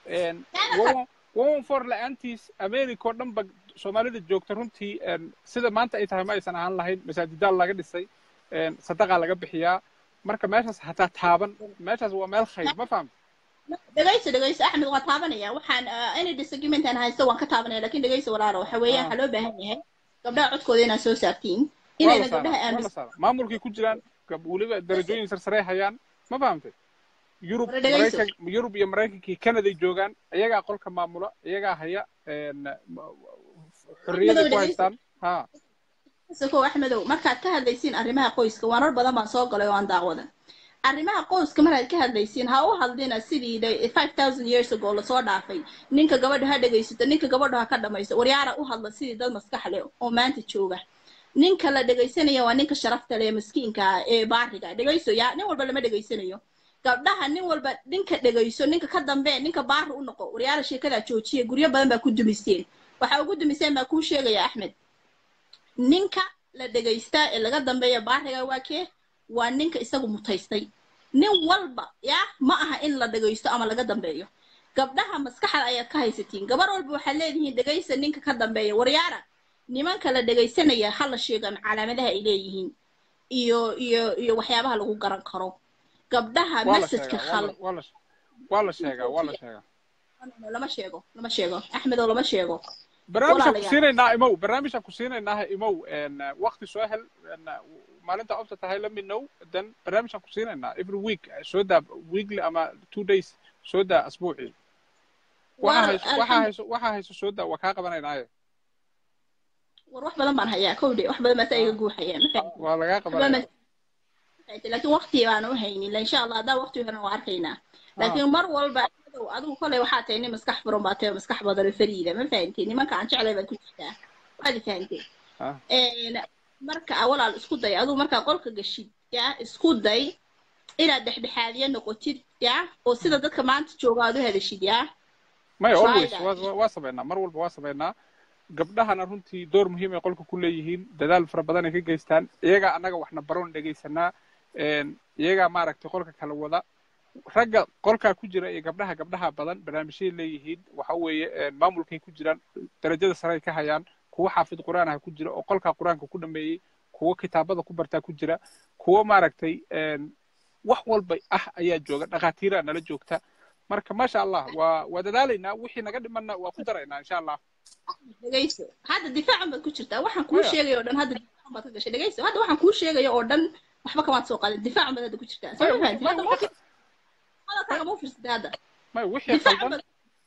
B: one for la-aantiis america oo dhan ba soomaalida joogta runtii sida maanta ay tahay ma aysan ahaan lahayn masaajidaal laga dhisay sadaqaa laga bixiyaa marka meeshaas hataa taaban meeshaas waa meel khayr ma fahamtay
A: dhagayso dhagayso axmed waa taabanaya waxaan any disagreement aan haysto waan ka taabanaya lakin dhagayso walaalo waxa weeyaan waxaa loo baahan yahay gabdhaha codkooda inaad soo saartiin inayna gabdhaha aaminsan
B: maamulkay ku jiraan weliba darajooyin sarsarey hayaan ma fahamtay yurub maraykan yurub iyo maraykankii canaday joogaan iyagaa qolka maamula iyagaa haya xorriyaday ku haystaan ha
A: sako axmedow markaad ka hadlaysiin arrimaha qoyska waanar badan baan soo galay oo aan daawada arrimaha qoyska markaad ka hadlaysiin ha u hadlina sidii five thousand years ago lasoo dhaafay ninka gabadha ha dhegaysato ninka gabadha ha ka dhamayso waryaara u hadla sidii dad maskax leh oo maanta jooga ninka la dhegaysanaya waa ninka sharafta leh maskiinka ee baariga dhegayso yaa nin walba lama dhegaysanayo gabdhaha nin walba ninka dhegayso ninka ka dambe ninka baari u noqo waryaara sheekada joojiye guryo badan baa ku dumiseen waxa ugu dumiseen baa kuu sheegaya axmed ninka la dhegaysta ee laga dambeeya baariga waa kee waa ninka isagu mutaystay nin walba yaa ma aha in la dhegaysto ama laga dambeeyo gabdhaha maskaxda ayaad ka haysatiin gabar walba waxaad leedihiin dhegaysta ninka ka dambeeya waryaara nimanka la dhegaysanaya ha la sheegan calaamadaha ay leeyihiin iyo iyo iyo waxyaabaha lagu garan karo gabdhaha messageka khal
B: waa la sheegaa waa la sheegaa
A: lama sheego lama sheego axmed oo lama sheego
B: barnaamijka ku siinaynaa imow barnaamijka ku siinaynaa imow waqti soo hel maalinta ofta tahay let me know then barnaamijka ku siinaynaa every week soo daa weekly ama two days soo daa asbuucii waxa hayso waxa hayso waxa hayso soo daa waa kaa qabanaynaaye
A: war wax badan baan hayaa kowdhe wax badan baa iga guuxaya ma fahmi
B: waa laga qabanaya
A: laakiin waqti baan u haynin insha Allah hadaa waqti helan waa arkaynaa laakiin mar walba adigu kale waxaa tahay nin maskax furan baa tahay maskax badan fariida ma fahantay nimanka aan jeclay baad ku jirtaa waad fahantay een marka walaal isku day adigu marka qolka gashid yaa isku day inaad dhexdhexaadiye noqotid yaa oo sida dadka maanta jooga aad u hadashid yaa
B: may always waa sameynaa mar walba waa sameynaa gabdhahana runtii door muhiim ay qolka ku leeyihiin dadaal fara badan ay ka geystaan iyaga anaga waxna baroon dhageysanaa een iyaga maaragtay qolka kala wada ragga qolka ku jira iyo gabdhaha gabdhaha badan barnaamijyada leeyihiin waxa weeye maamulkay ku jiraan darajada sare ka hayaan kuwa xaafid quraanaha ku jira oo qolka quraanka ku dhameeyay kuwa kitaabada ku bartaa ku jira kuwa maaragtay een wax walba ah ayaa jooga dhaqaatiira nala joogta marka ma sha Allah waa waa dadaalayna wixii naga dhimanna waa ku daraynaa insha Allah
A: dhageyso hadda difaacan baad ku jirtaa waxaan kuu sheegayo dhan hadda difaacan baad ka gashay dhageyso hadda waxaan kuu sheegayo oo dhan waxba kama soo qaadin difaacan baad hadda ku jirtaa soo fahanti hadda waqti hada kaga ma fiirsatay hadda
B: may wixii khaldan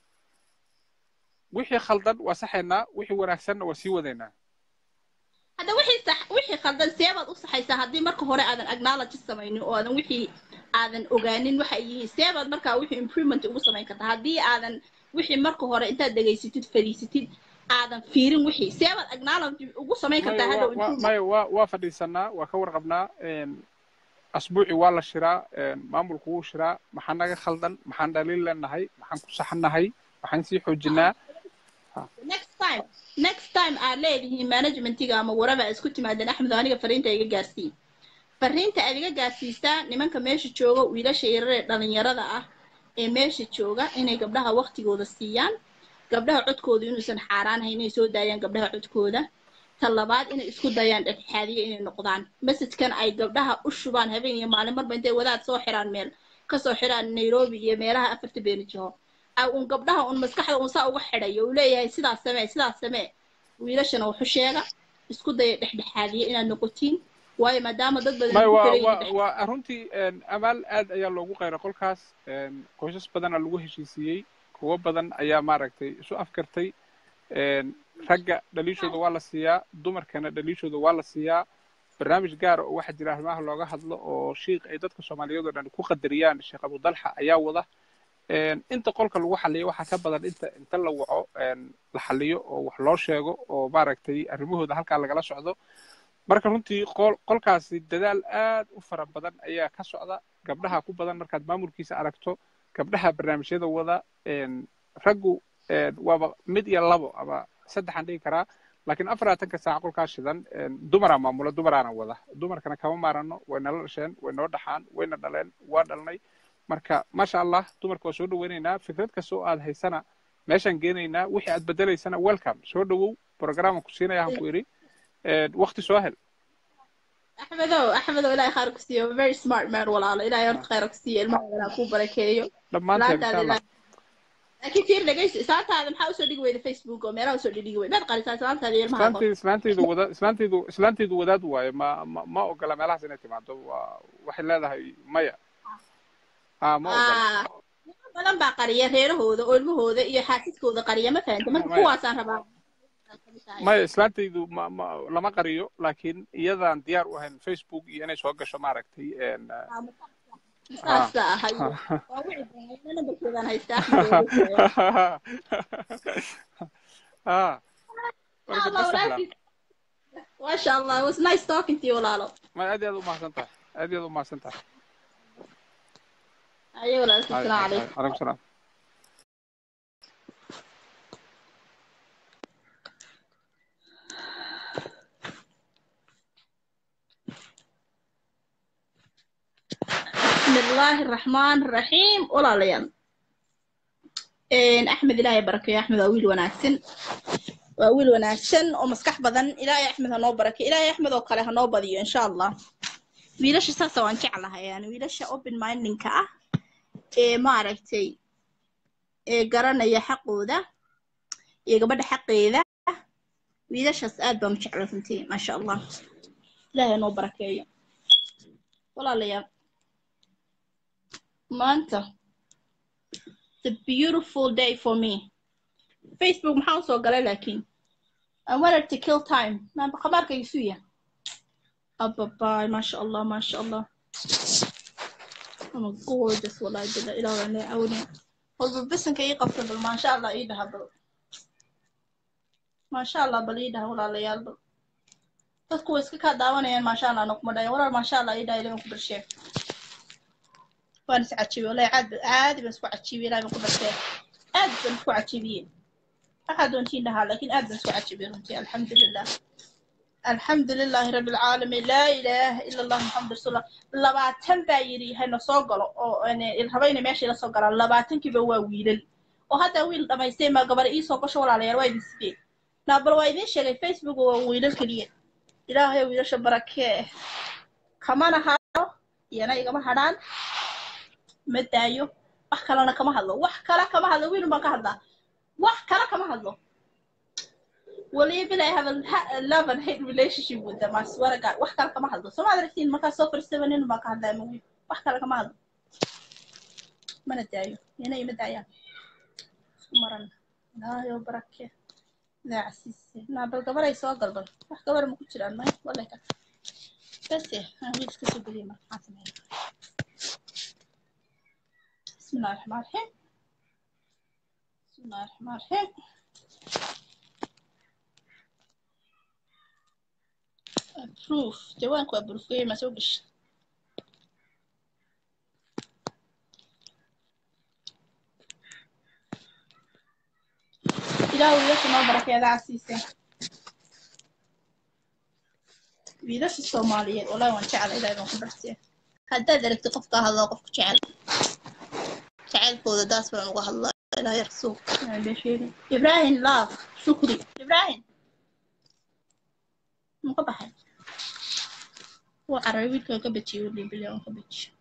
B: wixii khaldan waa saxaynaa wixii wanaagsanna waa sii wadaynaa
A: hadda wixii sax wixii khaldan seebaad u saxaysaa haddii marka hore aadan acknowledge samaynin oo aadan wixii aadan ogaanin waxa ay yihiin seebaad markaa wixii improvement ugu samayn kartaa haddii aadan wixii marka hore intaad dhegaysatid fadhiisatid aadan fiirin wixii seebaad acknowledge ugu samayn kartaa hadda
B: may waa waa fadhiisanaa waa ka warqabnaa een asbuuci waa la shiraa maamulku wuu shiraa maxaa naga khaldan maxaan dhaliil leenahay maxaan ku saxanahay maxaan sii xoojinaa
A: next time next time aad leedihiin managementiga ama waraba isku timaadeen axmed aniga fariinta iga gaarsii fariinta aad iga gaarsiisaa nimanka meesha jooga wiilasha yaryar ee dhalinyarada ah ee meesha jooga inay gabdhaha waqtigooda siiyaan gabdhaha codkooda inuusan xaaraan ahayn inay soo daayaan gabdhaha codkooda ta labaad inay isku dayaan dhexdhexaadiye inay noqdaan message-kan ay gabdhaha u shubaan habeen iyo maalin marba intay wadaad soo xiraan meel kasoo xiraan Nairobi iyo meelaha afarta been jiho un gabdhaha un maskaxda un saa uga xidhayo uu leeyahay sidaas samee sidaas samee wiilashana wuxuu sheega isku daya dhexdhexaadiye inaad noqotiin واي مدام ضد
B: ما
A: بدن
B: و
A: كوكلين
B: و runtii amaal aad ayaa loogu qayray qolkaas qoysas badan lagu heshiisiyey kuwa badan ayaa maaragtay isu afkartay ragga dhaliishooda waa la siiyaa dumarkana dhaliishooda waa la siiyaa barnaamij gaar oo waxa jira arrimaha looga hadlo oo shiiq ay dadka Soomaaliyeed oo dhan ku qadariyaan Sheekh Abu Dalxa ayaa wada inta qolka lagu xaliyo waxa ka badan inta inta la waco la xaliyo oo wax loo sheego oo maaragtay arrimahooda halka lagala socdo marka runtii qolkaasi dadaal aad u fara badan ayaa ka socda gabdhaha ku badan markaad maamulkiisa aragto gabdhaha barnaamijyada wada raggu waaba mid iyo labo ama saddex aan dhigi karaa laakiin afartanka saac qolkaas shidan dumara maamula dumaraana wada dumarkana kama maarano way nala dhasheen way noo dhaxaan wayna dhaleen waa dhalnay marka masha Allah dumarka waa soo dhaweynaynaa fikrad kasta oo aad haysana meeshaan geenaynaa wixii aad bedelaysana welcome soo dhawow programka ku siinaya aan ku iri waqti soo hel
A: axmedow axmedow ilaahay khayr ku siiyo very smart man walaalo ilaahay horta khayr ku siiyo ilmaha ilaahay ku barakeeyo
B: dhammaanteen insha Allah
A: laakiin fiir dhageyso saantaada maxaa usoo dhigi weyda Facebook oo meelaha usoo dhigi weyda maad qarisaa saantaada ilmaha
B: islaanteedu islaanteedu wada islaanteedu islaanteedu wadaad waaye ma ma ogola meelahaas inay timaado waxay leedahay maya ah ma ogola
A: badan baa qariya reerahooda oo ilmahooda iyo xaasidkooda qariya ma fahanto marka kuwaasaan rabaa
B: maya islaantaydu ma ma lama qariyo laakiin iyadaan diyaar u ahayn Facebook iyo inay soo gasho maaragtay een
A: saasa hayo waa wixii badan nambarkeedan haystaa
B: ah
A: ما شاء الله it was nice talking to you walaalo
B: ma aad iyo aad u mahadsantahay aad iyo aad u mahadsantahay
A: ayo walaalo assalaamu calaykum
B: alaykum salaam
A: بسم الله الرحمن الرحيم ولا ليان إن أحمد إلهي بركة يا أحمد أويل وناسن وأويل وناسن ومسكح بدن إلهي أحمد هنو بركة إلهي أحمد وقاله هنو بديو إن شاء الله ويلاش ساسا وانك علىها يعني ويلاش open minding كأه إيه ما عرفتي إيه قرنا يا حقه ذا يا قبل حقي ذا ويلاش أسأل بمش على ثنتين ما شاء الله إلهي هنو بركة يا ولا ليان Manta, it's a beautiful day for me. Facebook محاول سو قال لكن I wanted to kill time. ما بخبرك يسويه. أبا باي ما شاء الله ما شاء الله. I'm gorgeous والله جل إله ولا عوني. والبس إنك يقفل ما شاء الله إيدها بل. ما شاء الله بليدها ولا ليال بل. تذكر إسكك داونا ما شاء الله نقمة دا ولا ما شاء الله إيدها إلهم كبر شيء. وأنا سعتشي والله عاد عادي بس وعتشي لا بقول لك عاد بس وعتشي أحد ونتين لها لكن عاد بس وعتشي بيرنتي الحمد لله الحمد لله رب العالمين لا إله إلا الله محمد رسول الله لبعتن بايري هاي نصقله أو يعني الهبين ماشي نصقله لبعتن كي بوا ويل وهذا ويل لما يصير ما قبل إيه سوق شغل على يروي بسكين نابل وايدين شغل فيسبوك وويل الكلية إلهي ويل شبركة كمان هذا يعني كمان هذا مدايو wax kalena kama hadlo wax kala kama hadlo wiil ma ka hadla wax kala kama hadlo waliba I have a love and hate relationship with them I swear to God wax kala kama hadlo soo ma aragtiin marka soo firseven in ma ka hadlaa ma wiil wax kala kama hadlo mana daayo yana ima daaya maran naayo barake naasisi na bal gabar ay soo galbal wax gabar ma ku jiraan ma wallahi ka bas aan wiil iska soo galiyo marka xasamay بسم الله الرحمن الرحيم بسم الله الرحمن الرحيم بروف جوانك وبروف ما سوقش إلهي ويلاش ما بركة يا عسيسة ويلاش الصوماليين والله وان شعل إلهي ما خبرتيه هدا ذلك تقفك هذا قفك شعل شعل فوضى داس بان uga hadla ilaa yaxsuuq beesheen Ibrahim laaf shukri Ibrahim muka baxay waa arabi ka ka bajiyo libiya ka bajiyo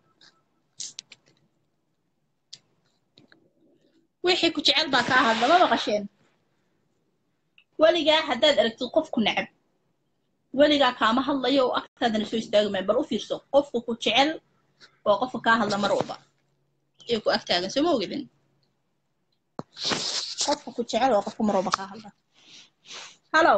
A: wixii ku jecel baa ka hadla ma maqasheen waliga hadaad aragtid qof ku nacab weligaa kaama hadlayo oo agtaadana soo istaagmay bal u fiirso qofku ku jecel oo qofka kaa hadla mar walba iyo ku agtaagan soo ma ogidin qofku ku jecel oo qofku mar walba kaa hadla hallo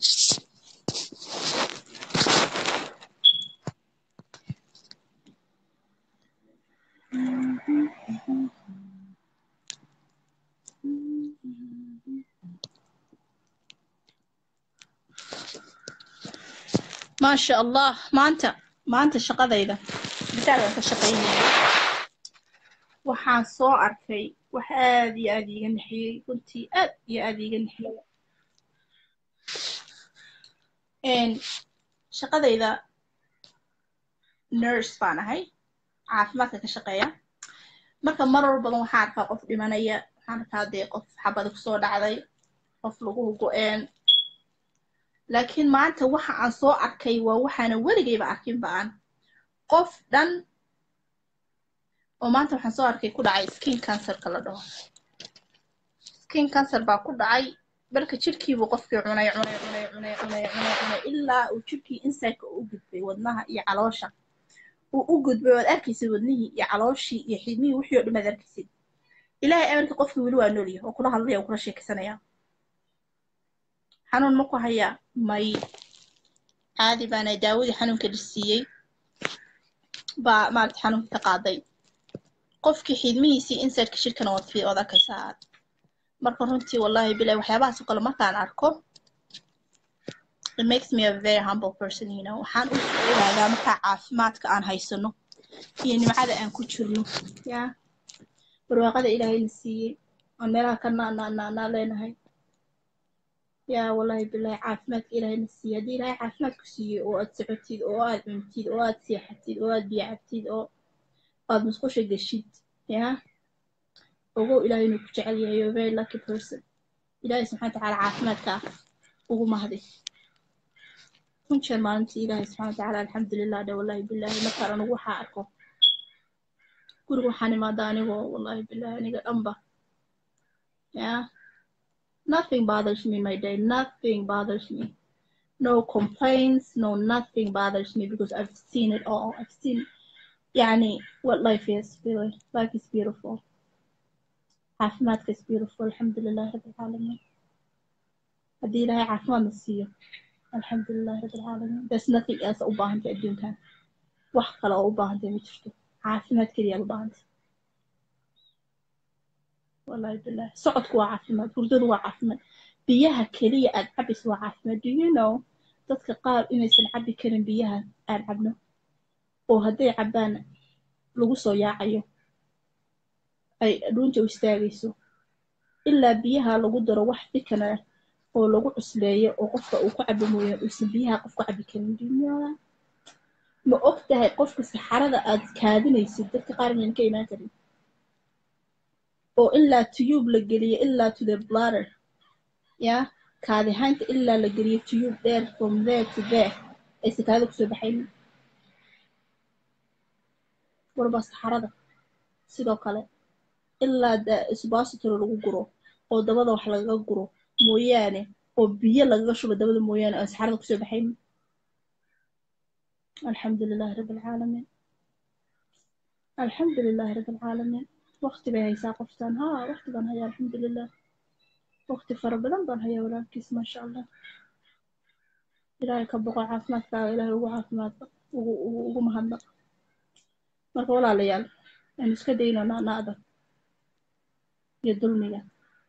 A: ما شاء الله ما أنت ما أنت شقة ذا بتعرف أنت شقيني waxaan soo arkay wax aad iyo aad iiga naxiyey runtii aad iyo aad iiga naxiyey shaqadayda nurse baan ahay caafimaadka ka shaqeeya marka mar walbadan waxaan arkaa qof dhimanaya waxaan arkaa dee qof xabada kusoo dhacday qof lagu go-een laakiin maanta waxa aan soo arkay waa waxaana weligayba arkin baan qof dhan oo maanta waxaan soo arkay ku dhacay skin cancer-ka la dhaho skin cancer baa ku dhacay marka jirkiibu qofkii cunay cunay cunay cunay cunay cunay cunay ilaa uu jirkii inside-ka u gudbay wadnaha iyo caloosha uu u gudbay waad arkaysid wadnihii iyo calooshii iyo xidmihii wixii oo dhan aad arkaysid ilaahay amarka qofkii weli waa noolyahay oo kula hadlaya oo kula sheekaysanaya xanuun ma ku hayaa may caadi baana daawadii xanuunka dhisiiyey baa maaragta xanuunka ka qaaday qofkii xidmihiisii inside-ka shirkana waad fi ood arkaysaa aad marka runtii wallahi bilahi waxyaabahaas oo kale markaan arko it makes me a very humble person you know waxaan u ogaadaa markaa caafimaadka aan haysano iyo nimcada aan ku jirno yaa barwaaqada ilaahayna siiyey aan meelaha ka naanaa leenahay yaa wallahi bilahi caafimaadka ilaahayna siiyey haddii ilaahay caafimaad ku siiyey oo aad socotid oo aad cuntid oo aad seexatid oo aad biyo cabtid oo aad musqusha geshid yaa ogow ilaahay inuu ku jecel yahay you're a very lucky person ilaahay subxaana watacaala caafimaadka ugu mahdi kunjeer maalintii ilaahay subxaana watacaala alxamdulilah dhe wallahi bilahi markaan anigu waxaa arko guriga waxaan imaada anigoo wallahi bilahi aniga dhanba yeah nothing bothers me my day nothing bothers me no complaints no nothing bothers me because I've seen it all I've seen yani what life is really life is beautiful caafimaadka is beautiful alxamdulilahi rabbi alcaalamiin haddii ilaahay caafimaad na siiyo alxamdulilahi rabbi alcaalamiin there's nothing else u baahantay adduunkan wax kale oo u baahantay ma jirto caafimaad keliya u baahantay wallahi bilahi socodku waa caafimaad hurdadu waa caafimaad biyaha keliya aad cabayso waa caafimaad do you know dadka qaar inaysan cabi karin biyaha aan cabno oo hadday cabaan lagu soo yaacayo ay dhuunta u istaagayso ilaa biyaha lagu daro wax fikana oo lagu cusleeyo oo qofka uu ku cabo mooyo uusan biyaha qofku cabi karin dunya ma og tahay qofka saxarada aad kaadinaysid dadka qaar inaan ka imaan karin oo ilaa tube la geliyo ilaa to the bladder yaa kaadihaynta ilaa la geliyo tube there from there to there ay sakaada kusoo baxaynin warba saxarada sidoo kale ilaa isbaasitoro lagu guro oo dabada wax lagaga guro mooyaane oo biyo lagaga shubo dabada mooyaane aan saxarada kusoo baxaynin alxamdulilahi rabbi alcaalamiin alxamdulilahi rabbi alcaalamiin waqti bay haysaa qoftaan haa waqti baan hayaa alxamdulilah waqti fara badan baan hayaa walaalkiis maasha allah ilaahay ka boqo caafimaadkaaga ilaahay ugu caafimaadka ugu ugu mahadnaq marka walaalayaal aan iska dayno naanaada iyo dulmiga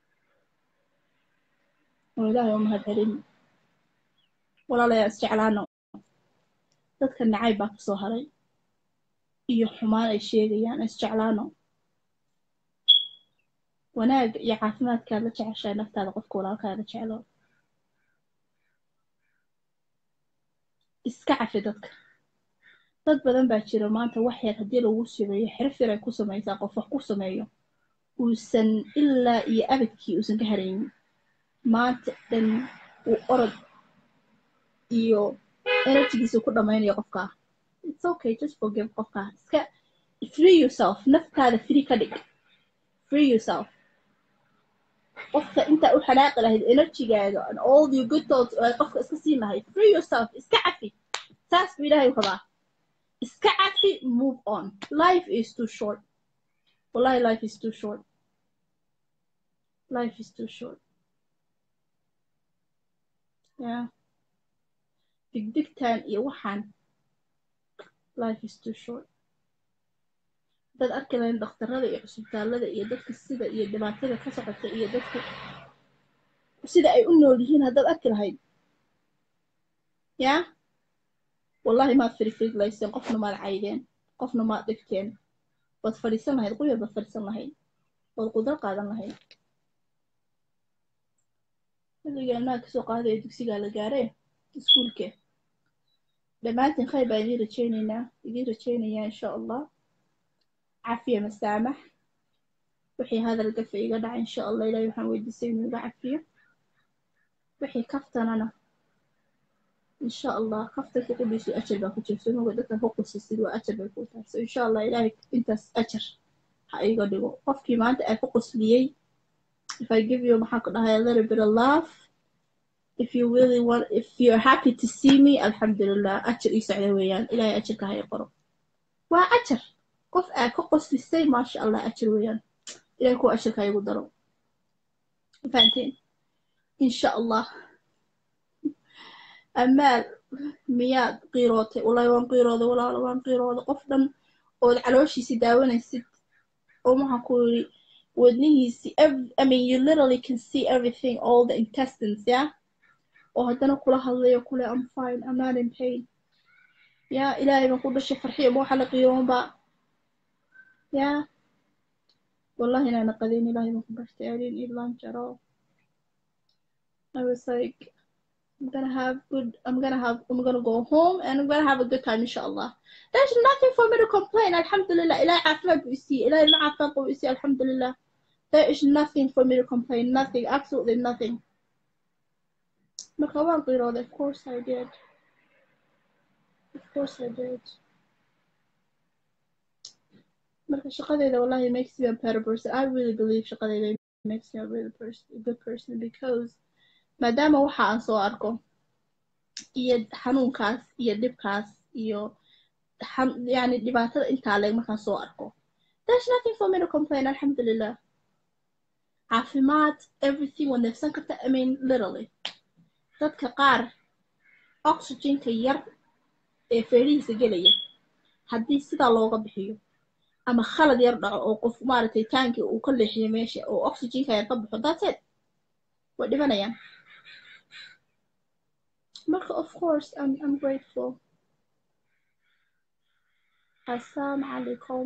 A: oo ilaahay u mahad celin walaalayaal isjeclaano dadka nacayb baa kasoo haray iyo xumaan ay sheegayaan isjeclaano wanaag iyo caafimaadkaad la jeceshahay naftaada qofka walaalkaaga jeclo iska cafi dadka dad badan baa jira maanta wax yar haddii lagu sameeyo xirif yar ay ku samaysaa qof wax ku sameeyo uusan ilaa iyo abadkii uusan ka haraynin maanta dhan uu orod iyo energygiisa ku dhammaynayo qofkaa it's okay just forgive qofkaa iska free yourself naftaada free ka dhig free yourself qofka inta u xanaaqi lahayd energygaaga and all your good thoughts oo qofka iska siin lahayd free yourself iska cafi saas buu ilaahay rabaa iska cafi move on life is too short wallahi life is too short life is too short yeah digdigtan iyo waxaan life is too short dad arki lahayn dhakhtarada iyo cusbitaalada iyo dadka sida iyo dhibaatada ka socota iyo dadka sida ay u nool yihiin haddaad arki lahayd yaa wallahi maad firifrid layseen qofna maad caydeen qofna maad dhigteen waad fadhiisan lahayd quyar baad fadhiisan lahayd waad qudro qaadan lahayd xilligaanaa kasoo qaadaya dugsigaa la gaaree iskuulke dhammaantiin khayr baan idiin rajaynaynaa idiin rajaynayaa insha allah cafiya masaamax wixii hadal gafa iga dhaca insha allah ilaahay waxaan weydiisay inuu iga cafiyo wixii kaftanana insha allah kaftanka qudhiisu ajar baa ku jirta nuga dadka ku qusisid waa ajar bay ku tahay so insha allah ilaahay intaas ajar ha iga dhigo qofkii maanta ay ku qusliyey if I give you maxaa ku dhahay a little bit of love if you really want if you're happy to see me alhamdulillah ajar ii socda weeyaan ilaahay ajarka ha i qoro waa ajar qof aa ku qoslisay maasha allah ajar weeyaan ilaahay kuwa ajarka igu daro fahanteen insha allah amaal miyaad qiirootay wallahi waan qiirooday walaalo waan qiirooday qof dhan ood calooshiisi daawanaysid oo maxaa ku yiri wadnihiisi I mean you literally can see everything all the intestines yeah oo haddana kula hadlayo kule I'm fine I'm not in pain yeah ilaahay baan ku dhashay farxiyo ma waxa la qiiroonba yeah wallahi inaan qadin ilaahay baan ku dhashay arin ilaan jaro I was like I'm gonna have good I'm gonna have I'm gonna go home and I'm gonna have a good time inshallah there's nothing for me to complain alhamdulillah ilahay aafimad buu isiiyey ilahay ma caafimaad buu isiiyey alhamdulillah there is nothing for me to complain nothing absolutely nothing marka waan qiirooday of course I did of course I did marka shaqadayda wallahi makes me a better person I really believe shaqadayda makes me a really person a good person because maadaama waxa aan soo arko iyo xanuunkaas iyo dhibkaas iyo yani dhibaatada intaa leeg markaan soo arko there's nothing for me to complain alhamdulillah caafimaad everything waa neefsan karta I mean literally dadka qaar oxygenka yar ee feerihiisa gelaya haddii sidaa looga bixiyo ama khalad yar dhaco oo qof maaragtay taankii uu ka leexiyo meesha oo oxygenka yar ka baxo that's it way dhimanayaan marka of course I'm, I'm grateful assalamu alaikum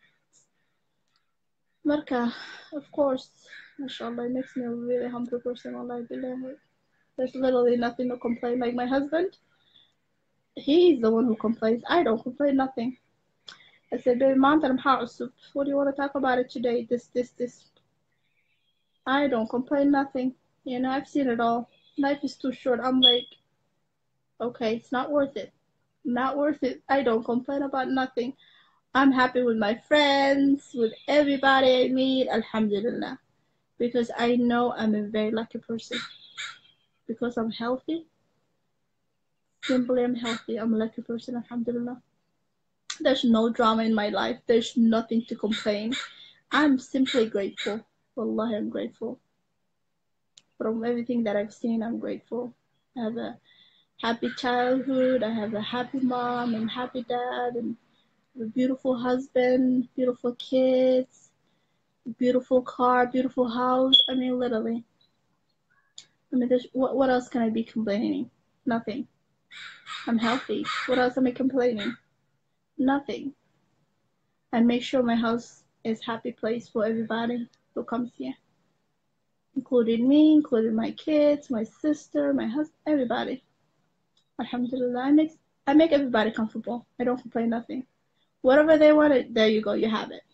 A: marka of course mashallah it makes me a really humble person wallahi billahi there's literally nothing to complain like my husband he's the one who complains I don't complain nothing I said baby mom what do you want to talk about it today this this this I don't complain nothing you know I've seen it all life is too short I'm like okay it's not worth it not worth it I don't complain about nothing I'm happy with my friends with everybody I meet alhamdulillah because I know I'm a very lucky person because I'm healthy simply I'm healthy I'm a lucky person alhamdulillah there's no drama in my life there's nothing to complain I'm simply grateful wallahi I'm grateful from everything that I've seen I'm grateful I have a happy childhood I have a happy mom and happy dad and a beautiful husband beautiful kids beautiful car beautiful house I mean literally I mean there's what, what else can I be complaining nothing I'm healthy what else am I complaining nothing I make sure my house is a happy place for everybody who comes here including me including my kids my sister my husband everybody alhamdulillah I make I make everybody comfortable I don't complain nothing whatever they want it there you go you have it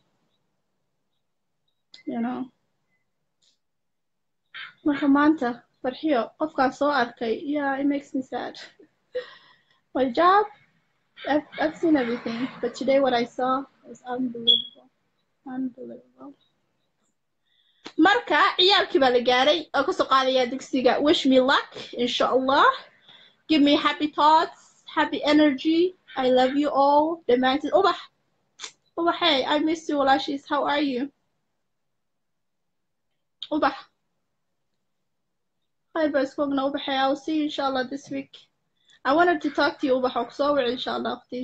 A: you know marka maanta farxiyo qofkaan soo arkay yeah it makes me sad my job I've, I've seen everything but today what I saw was unbelievable unbelievable marka ciyaalkii baa la gaaray oo kasoo qaadayaa dugsiga. Wish me luck insha allah. Give me happy thoughts, happy energy. I love you all. Dhammaantiin ubax ubax hey, I miss you walaashiis. How are you ubax? Hi baa isku ogna ubax hey. I'll see you inshallah this week. I wanted to talk to you ubax oo kusoo wici inshallah waqti.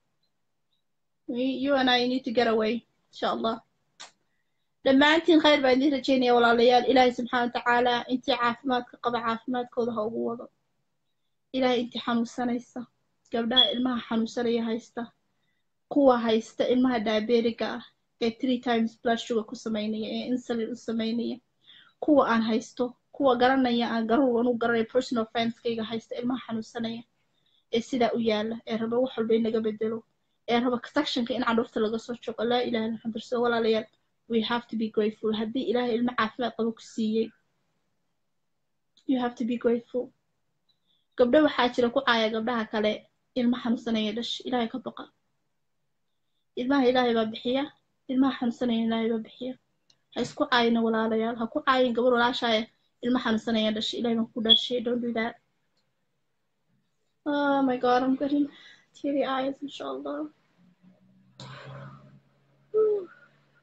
A: You and I need to get away inshallah. dhammaantiin khayr baan idin rajaynaya walaalayaal. ilaahay subxaana watacaala intii caafimaadka qaba caafimaadkooda ha ugu wado. ilaahay intii xanuunsanaysa, gabdhaha ilmaha xanuunsanaya haysta, kuwa haysta ilmaha diabetiga ah ee three times blood sugar ku samaynaya ee insulin u samaynaya, kuwa aan haysto, kuwa garanaya aan garuhu anu garanaya personal friendskayga haysta ilmaha xanuunsanaya ee sidaa u yaala ee raba wax walba in laga bedelo ee raba sectionka in candhuurta laga soo jogo. laa ilaha illa alxamdu rasul. walaalayaal we have to be grateful. haddii ilaahay ilmo caafimaad qabo ku siiyey, you have to be grateful. gabdho waxaa jira ku caaya gabdhaha kale ilma xanuunsanaya dhash. ilaahay ka baqa. ilmaha ilaahay baa bixiya, ilmaha xanuunsanaya ilaahay baa bixiya. ha isku caayina walaalayaal. ha ku caayin gabar walaashaaye ilma xanuunsanaya dhash. ilaahay baan ku dhashay. don't do that. Oh my god, I'm getting teary eyes inshallah.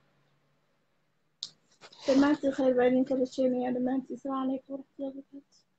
A: dhammaantiin khayr baa idinka rajaynaya. dhammaantiin asalaamu calaykum waraxmatullahi wabarakaatu.